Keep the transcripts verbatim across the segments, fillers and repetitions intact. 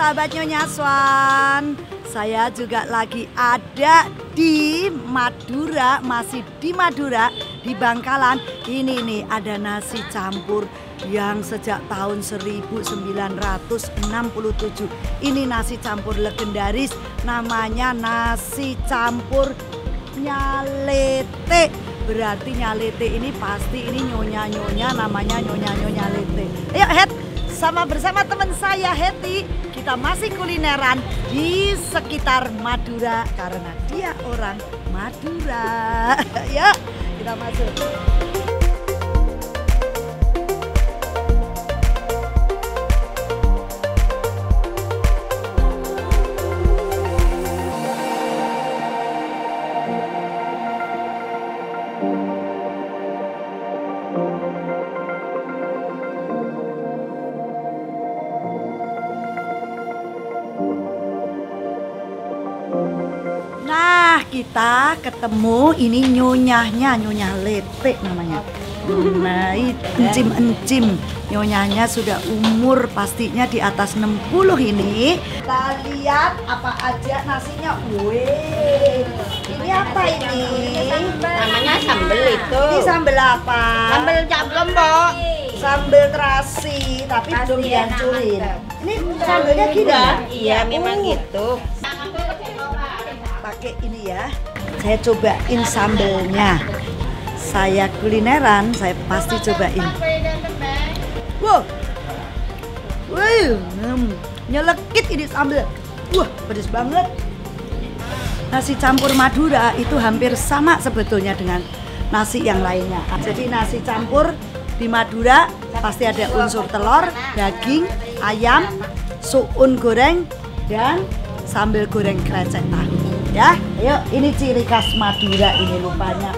sahabat Nyonya Swan, saya juga lagi ada di Madura, masih di Madura, di Bangkalan. Ini nih ada nasi campur yang sejak tahun seribu sembilan ratus enam puluh tujuh. Ini nasi campur legendaris, namanya nasi campur Nyalete. Berarti Nyalete ini pasti ini nyonya-nyonya, namanya nyonya-nyonya Lete. Ayo Het, sama bersama teman saya Heti, kita masih kulineran di sekitar Madura karena dia orang Madura. Ya, kita masuk. Nah, kita ketemu ini nyonyahnya, nyonya Lete namanya. Nah, encim-encim. Nyonyahnya sudah umur pastinya di atas enam puluh ini. Kita lihat apa aja nasinya. Wih, ini apa ini? Namanya sambel itu. Ini sambel apa? Sambel cap lombok. Sambel terasi, tapi Terasi, belum dihancurin. enak. Ini sambelnya gini ya? Iya, memang Oh. gitu. Pakai ini ya, saya cobain sambelnya. Saya kulineran, saya pasti cobain. Wow, wow, hmm, nyelekit ini sambel. Wah, pedes banget. Nasi campur Madura itu hampir sama sebetulnya dengan nasi yang lainnya. Jadi nasi campur di Madura pasti ada unsur telur, daging, ayam, suun goreng, dan sambal goreng krecek tahu. Ya, ayo ini ciri khas Madura ini rupanya.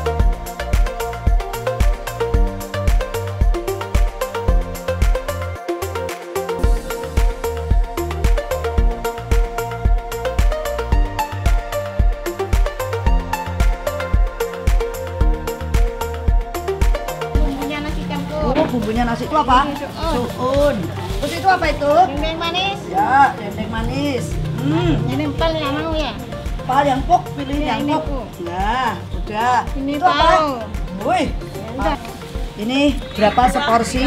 Bumbunya nasi campur. Oh, bumbunya nasi itu apa? Suun. Terus itu apa itu? Dendeng manis. Ya, dendeng manis. Hmm. Ini empal nggak mau ya? Pal yang pok, pilih Ya, yang ini, pok. Bu. Nah, udah. Ini Itu apa? pal. Woi. Ini berapa seporsi?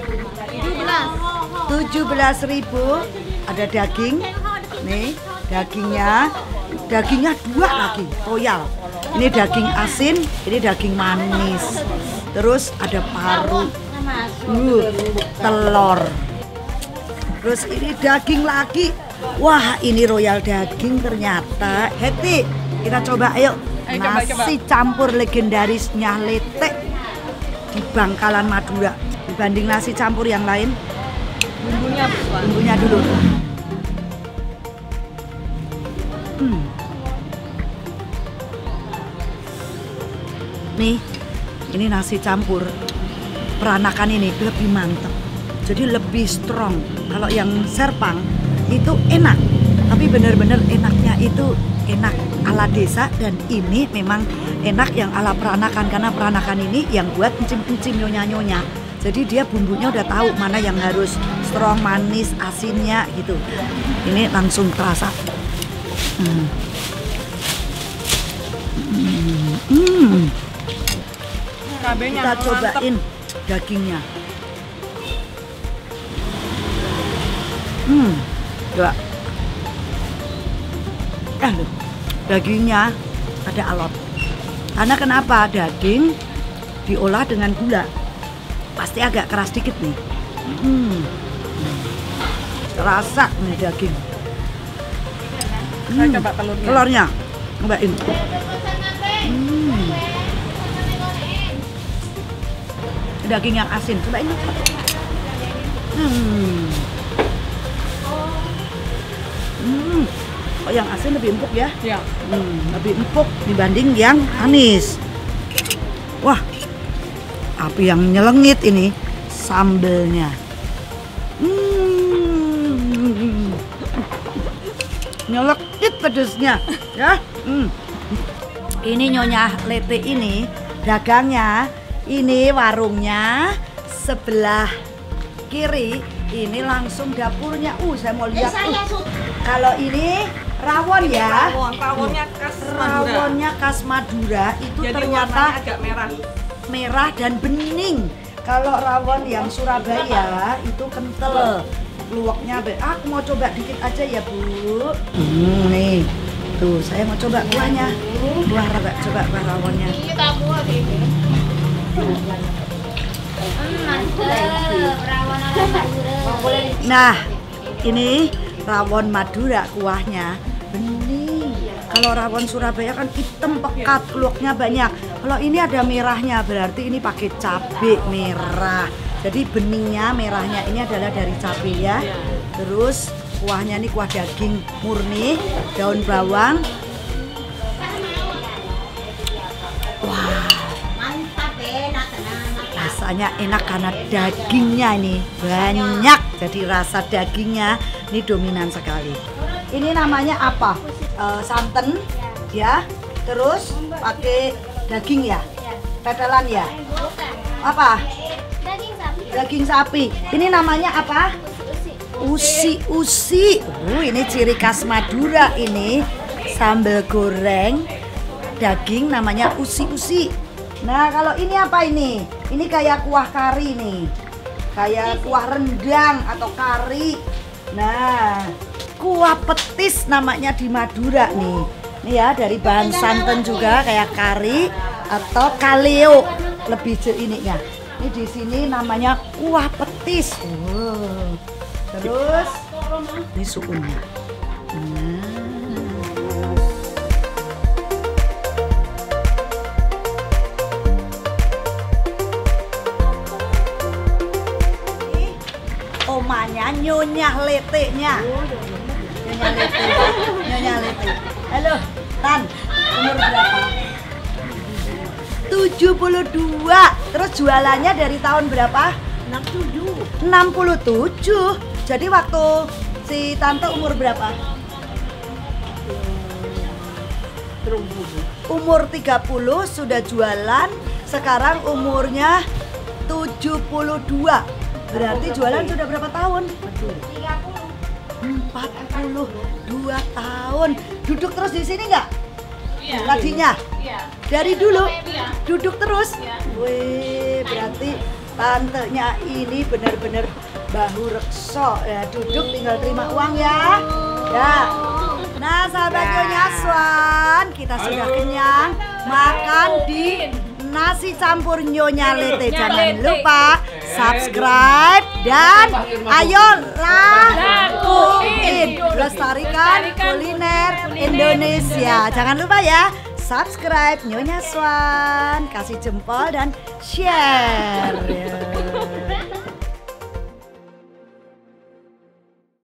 tujuh belas ribu. Ada daging. Nih, dagingnya. Dagingnya dua lagi, royal. Ini daging asin, ini daging manis. Terus ada paru. Uh, telur. Terus ini daging lagi. Wah, ini royal daging ternyata. Heti, kita coba ayo. Ayo, coba, Nasi campur legendaris Nyalete di Bangkalan Madura. Dibanding nasi campur yang lain, Bumbunya apa? bumbunya dulu. Hmm. Nih, ini nasi campur. Peranakan ini lebih mantap. Jadi lebih strong. Kalau yang serpang itu enak, tapi benar-benar enaknya itu enak ala desa, dan ini memang enak yang ala peranakan karena peranakan ini yang buat encim-encim nyonya-nyonya. Jadi dia bumbunya udah tahu mana yang harus strong, manis, asinnya gitu. Ini langsung terasa. Hmm. Hmm. Hmm. Cabenya Kita mantep. cobain dagingnya. Hmm, coba. Eh, loh, dagingnya ada alot. Karena kenapa? Daging diolah dengan gula. Pasti agak keras dikit nih. Hmm. Terasa nih daging. Saya coba telurnya. Telurnya, cobain. Hmm. Daging yang asin, cobain. Hmm. Hmm. Oh, yang asin lebih empuk ya? Ya. Hmm, lebih empuk dibanding yang manis. Wah, api yang nyelengit ini sambelnya. Hmm. Nyelekit pedesnya, ya. Hmm. Ini Nyonya Lete ini dagangnya, ini warungnya sebelah kiri ini langsung dapurnya. Uh, saya mau lihat. Eh, saya, Uh. Kalau ini rawon ya. Rawon, rawonnya khas Madura. Rawonnya khas Madura itu Jadi ternyata warnanya agak merah. merah dan bening. Kalau rawon yang Surabaya itu kental. Luwaknya, aku mau coba dikit aja ya Bu. Hmm, nih. Tuh, saya mau coba kuahnya. Kuah coba coba kuah rawonnya. Iya, tak buah gitu. Mantap, rawon ala Madura. Nah, ini rawon Madura kuahnya bening. Kalau rawon Surabaya kan hitam pekat, luwaknya banyak. Kalau ini ada merahnya, berarti ini pakai cabai merah. Jadi beningnya, merahnya ini adalah dari cabai ya. Terus kuahnya ini kuah daging murni, daun bawang. Wah, Mantap, enak tenang. rasanya enak karena dagingnya ini banyak. Jadi rasa dagingnya ini dominan sekali. Ini namanya apa? Eh, santan ya. Terus pakai daging ya. Tetelan ya. Apa? Daging sapi. Daging sapi. Ini namanya apa? Usi-usi. Uh, ini ciri khas Madura ini. Sambal goreng daging namanya usi-usi. Nah, kalau ini apa ini? Ini kayak kuah kari nih. Kayak kuah rendang atau kari. Nah, kuah petis namanya di Madura nih. Ini ya dari bahan santan juga kayak kari atau kaleo lebih ininya. Ini di sini namanya kuah petis. Wow. Terus ini sukunya. Nah. Omanya Nyonya Letenya. Nyonya Lete. Nyonya Lete. Halo, Tan. Umur berapa? tujuh puluh dua. Terus jualannya dari tahun berapa? enam puluh tujuh. enam puluh tujuh. Jadi waktu si tante umur berapa? Umur tiga puluh sudah jualan. Sekarang umurnya tujuh puluh dua. Berarti jualan sudah berapa tahun? empat puluh dua tahun. Duduk terus di sini nggak? Iya. Tadinya? Iya. Dari dulu? Iya. Duduk terus? Iya. Wih, berarti tantenya ini benar-benar bahu rekso ya. Duduk tinggal terima uang ya. Ya. Nah, sahabat Nyonya Swan, kita sudah kenyang makan di nasi campur Nyonya Lete. Jangan lupa subscribe dan ayolah lakuin lestarikan kuliner Indonesia. Jangan lupa ya, subscribe Nyonya Swan, kasih jempol dan share.